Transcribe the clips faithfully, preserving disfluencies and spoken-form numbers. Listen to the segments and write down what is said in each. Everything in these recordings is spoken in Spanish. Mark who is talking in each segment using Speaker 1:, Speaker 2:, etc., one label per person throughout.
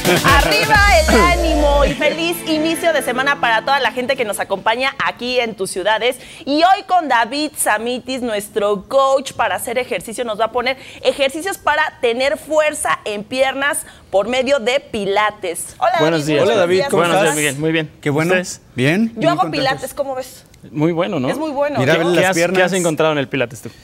Speaker 1: Arriba el ánimo y feliz inicio de semana para toda la gente que nos acompaña aquí en tus ciudades. Y hoy con David Samitis, nuestro coach para hacer ejercicio, nos va a poner ejercicios para tener fuerza en piernas por medio de pilates. Hola,
Speaker 2: buenos
Speaker 1: David.
Speaker 2: días.
Speaker 1: Hola,
Speaker 2: David,
Speaker 1: días.
Speaker 2: ¿cómo
Speaker 1: Buenos
Speaker 2: estás?
Speaker 1: días,
Speaker 2: Miguel, muy bien.
Speaker 3: Qué bueno.
Speaker 2: ¿Ustedes?
Speaker 3: Bien.
Speaker 1: Yo hago
Speaker 3: contentos.
Speaker 1: pilates, ¿cómo ves?
Speaker 2: Muy bueno, ¿no?
Speaker 1: Es muy bueno.
Speaker 3: Mira,
Speaker 1: ¿Qué,
Speaker 3: las
Speaker 2: ¿Qué has,
Speaker 3: piernas.
Speaker 2: ¿Qué has encontrado en el pilates tú?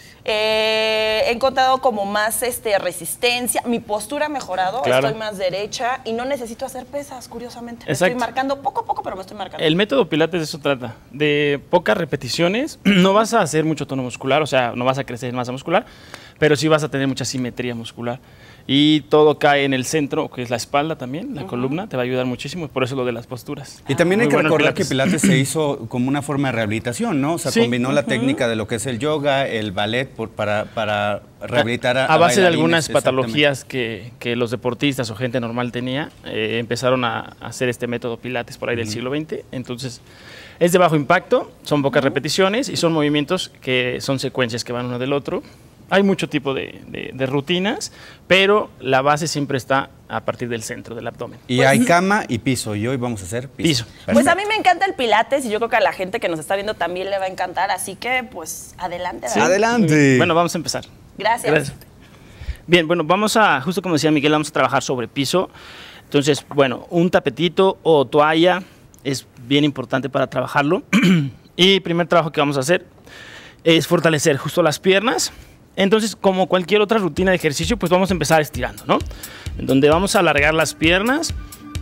Speaker 1: Eh, he encontrado como más este, resistencia, mi postura ha mejorado,
Speaker 2: Claro.
Speaker 1: estoy más derecha y no necesito hacer pesas, curiosamente. Me
Speaker 2: Exacto.
Speaker 1: estoy marcando poco a poco, pero me estoy marcando.
Speaker 2: El método pilates de eso trata, de pocas repeticiones. No vas a hacer mucho tono muscular, o sea, no vas a crecer en masa muscular, pero sí vas a tener mucha simetría muscular. Y todo cae en el centro, que es la espalda también, la uh-huh. columna, te va a ayudar muchísimo, por eso lo de las posturas.
Speaker 3: Y también
Speaker 2: Muy
Speaker 3: hay que
Speaker 2: bueno
Speaker 3: recordar
Speaker 2: Pilates.
Speaker 3: que Pilates se hizo como una forma de rehabilitación, ¿no? O sea,
Speaker 2: Sí.
Speaker 3: combinó la
Speaker 2: Uh-huh.
Speaker 3: técnica de lo que es el yoga, el ballet, por, para, para rehabilitar a,
Speaker 2: A base de
Speaker 3: bailarines,
Speaker 2: algunas
Speaker 3: exactamente.
Speaker 2: patologías que, que los deportistas o gente normal tenía, eh, empezaron a hacer este método Pilates por ahí del uh-huh. siglo veinte. Entonces, es de bajo impacto, son pocas uh-huh. repeticiones y son movimientos que son secuencias que van uno del otro. Hay mucho tipo de, de, de rutinas, pero la base siempre está a partir del centro del abdomen.
Speaker 3: Y pues, hay cama y piso, y hoy vamos a hacer piso.
Speaker 2: Piso.
Speaker 1: Pues a mí me encanta el pilates y yo creo que a la gente que nos está viendo también le va a encantar, así que pues adelante.
Speaker 2: Sí.
Speaker 3: Adelante.
Speaker 2: Bueno, vamos a empezar.
Speaker 1: Gracias.
Speaker 2: Gracias. Bien, bueno, vamos a, justo como decía Miguel, vamos a trabajar sobre piso. Entonces, bueno, un tapetito o toalla es bien importante para trabajarlo. Y el primer trabajo que vamos a hacer es fortalecer justo las piernas. Entonces, como cualquier otra rutina de ejercicio, pues vamos a empezar estirando, ¿no? En donde vamos a alargar las piernas,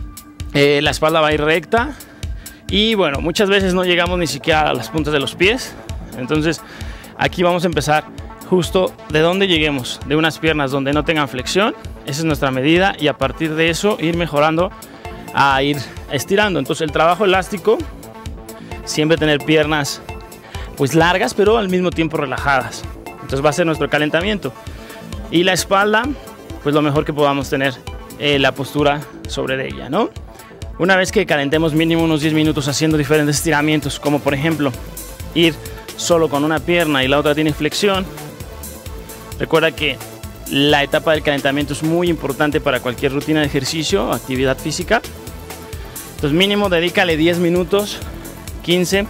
Speaker 2: eh, la espalda va a ir recta y bueno, muchas veces no llegamos ni siquiera a las puntas de los pies. Entonces, aquí vamos a empezar justo de donde lleguemos, de unas piernas donde no tengan flexión, esa es nuestra medida y a partir de eso ir mejorando a ir estirando. Entonces, el trabajo elástico, siempre tener piernas pues largas, pero al mismo tiempo relajadas. Entonces va a ser nuestro calentamiento. Y la espalda, pues lo mejor que podamos tener eh, la postura sobre de ella, ¿no? Una vez que calentemos mínimo unos diez minutos haciendo diferentes estiramientos, como por ejemplo ir solo con una pierna y la otra tiene flexión. Recuerda que la etapa del calentamiento es muy importante para cualquier rutina de ejercicio o actividad física. Entonces mínimo dedícale diez minutos, quince,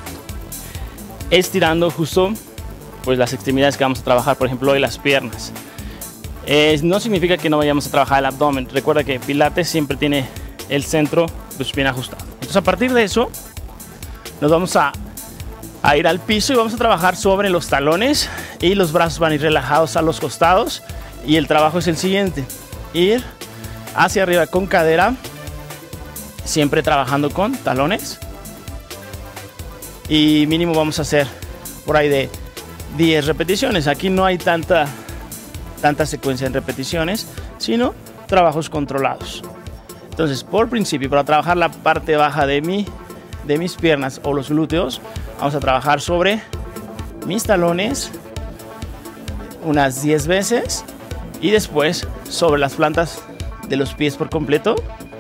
Speaker 2: estirando justo pues las extremidades que vamos a trabajar, por ejemplo hoy las piernas. Eh, no significa que no vayamos a trabajar el abdomen, recuerda que Pilates siempre tiene el centro de su bien ajustado. Entonces a partir de eso nos vamos a, a ir al piso y vamos a trabajar sobre los talones y los brazos van a ir relajados a los costados y el trabajo es el siguiente, ir hacia arriba con cadera, siempre trabajando con talones y mínimo vamos a hacer por ahí de diez repeticiones. Aquí no hay tanta, tanta secuencia en repeticiones, sino trabajos controlados. Entonces, por principio, para trabajar la parte baja de, mi, de mis piernas o los glúteos, vamos a trabajar sobre mis talones unas diez veces y después sobre las plantas de los pies por completo,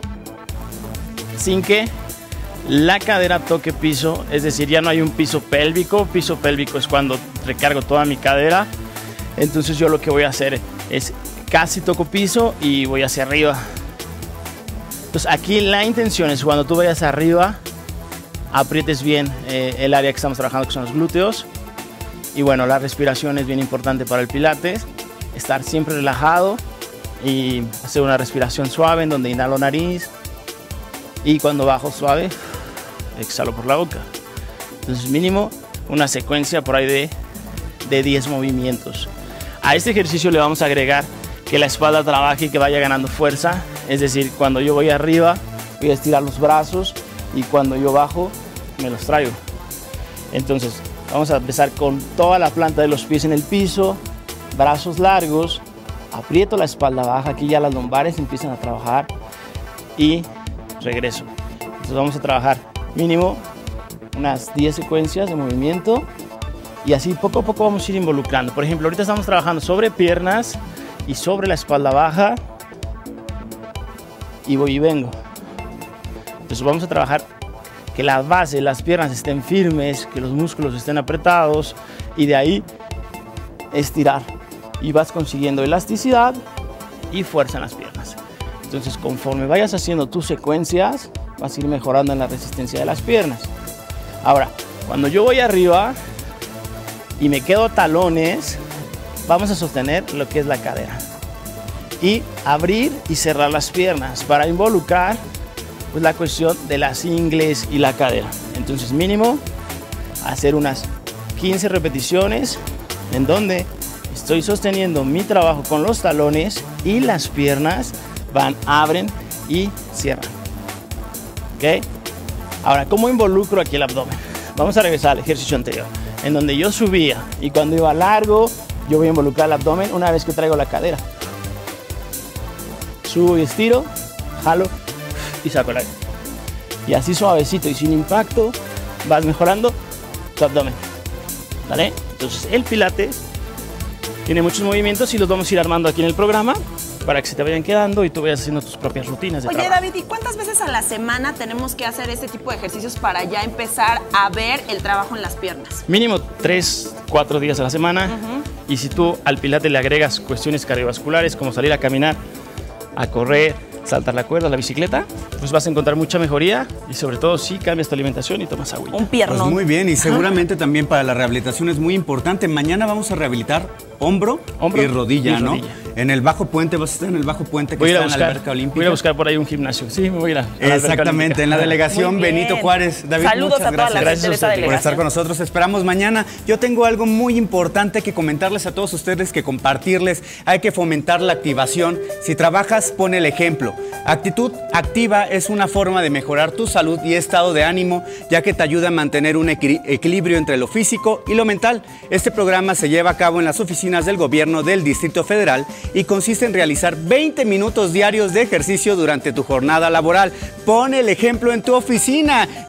Speaker 2: sin que la cadera toque piso, es decir, ya no hay un piso pélvico. Piso pélvico es cuando recargo toda mi cadera. Entonces yo lo que voy a hacer es casi toco piso y voy hacia arriba. Entonces aquí la intención es cuando tú vayas arriba, aprietes bien eh, el área que estamos trabajando, que son los glúteos. Y bueno, la respiración es bien importante para el pilates. Estar siempre relajado y hacer una respiración suave en donde inhalo nariz y cuando bajo suave exhalo por la boca. Entonces mínimo una secuencia por ahí de, de diez movimientos. A este ejercicio le vamos a agregar que la espalda trabaje y que vaya ganando fuerza. Es decir, cuando yo voy arriba voy a estirar los brazos y cuando yo bajo me los traigo. Entonces vamos a empezar con toda la planta de los pies en el piso, brazos largos, aprieto la espalda baja, aquí ya las lumbares empiezan a trabajar y regreso. Entonces vamos a trabajar mínimo unas diez secuencias de movimiento y así poco a poco vamos a ir involucrando. Por ejemplo, ahorita estamos trabajando sobre piernas y sobre la espalda baja y voy y vengo. Entonces vamos a trabajar que la base, las piernas estén firmes, que los músculos estén apretados y de ahí estirar y vas consiguiendo elasticidad y fuerza en las piernas. Entonces, conforme vayas haciendo tus secuencias, vas a ir mejorando en la resistencia de las piernas. Ahora, cuando yo voy arriba y me quedo talones, vamos a sostener lo que es la cadera. Y abrir y cerrar las piernas para involucrar pues, la cuestión de las ingles y la cadera. Entonces, mínimo, hacer unas quince repeticiones en donde estoy sosteniendo mi trabajo con los talones y las piernas van, abren y cierran. ¿Ok? Ahora, ¿cómo involucro aquí el abdomen? Vamos a regresar al ejercicio anterior, en donde yo subía y cuando iba largo, yo voy a involucrar el abdomen una vez que traigo la cadera. Subo y estiro, jalo y saco el aire. Y así suavecito y sin impacto vas mejorando tu abdomen. ¿Vale? Entonces el pilates tiene muchos movimientos y los vamos a ir armando aquí en el programa para que se te vayan quedando y tú vayas haciendo tus propias rutinas de
Speaker 1: Oye,
Speaker 2: trabajo.
Speaker 1: David, ¿y cuántas veces a la semana tenemos que hacer este tipo de ejercicios para ya empezar a ver el trabajo en las piernas?
Speaker 2: Mínimo tres, cuatro días a la semana. Uh-huh. Y si tú al pilates le agregas cuestiones cardiovasculares como salir a caminar, a correr, saltar la cuerda, la bicicleta, pues vas a encontrar mucha mejoría y sobre todo si cambias tu alimentación y tomas agua.
Speaker 1: Un piernón.
Speaker 3: Pues muy bien, y seguramente también para la rehabilitación es muy importante. Mañana vamos a rehabilitar hombro,
Speaker 2: Hombro
Speaker 3: y rodilla,
Speaker 2: y
Speaker 3: ¿no?
Speaker 2: rodilla.
Speaker 3: En el Bajo Puente, vas a estar en el Bajo Puente que
Speaker 2: Voy a ir
Speaker 3: está
Speaker 2: a
Speaker 3: en
Speaker 2: buscar,
Speaker 3: la alberca olímpica.
Speaker 2: voy a buscar por ahí un gimnasio. Sí, me voy a ir a, a la alberca
Speaker 3: Exactamente,
Speaker 2: olímpica.
Speaker 3: en la delegación
Speaker 1: Muy bien.
Speaker 3: Benito Juárez. David,
Speaker 1: Saludos
Speaker 3: muchas
Speaker 1: a toda la
Speaker 3: gracias.
Speaker 1: gente de esa
Speaker 2: Gracias
Speaker 1: delegación.
Speaker 3: por estar con nosotros. Esperamos mañana. Yo tengo algo muy importante que comentarles a todos ustedes, que compartirles. Hay que fomentar la activación. Si trabajas, pon el ejemplo. Actitud activa es una forma de mejorar tu salud y estado de ánimo, ya que te ayuda a mantener un equi- equilibrio entre lo físico y lo mental. Este programa se lleva a cabo en las oficinas del gobierno del Distrito Federal y consiste en realizar veinte minutos diarios de ejercicio durante tu jornada laboral. Pon el ejemplo en tu oficina.